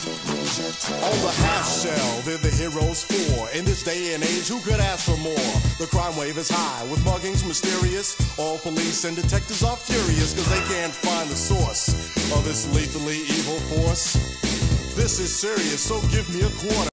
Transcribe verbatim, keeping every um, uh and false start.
On the half shell, they're the heroes for. In this day and age, who could ask for more? The crime wave is high, with muggings mysterious. All police and detectives are furious, cause they can't find the source of this lethally evil force. This is serious, so give me a quarter.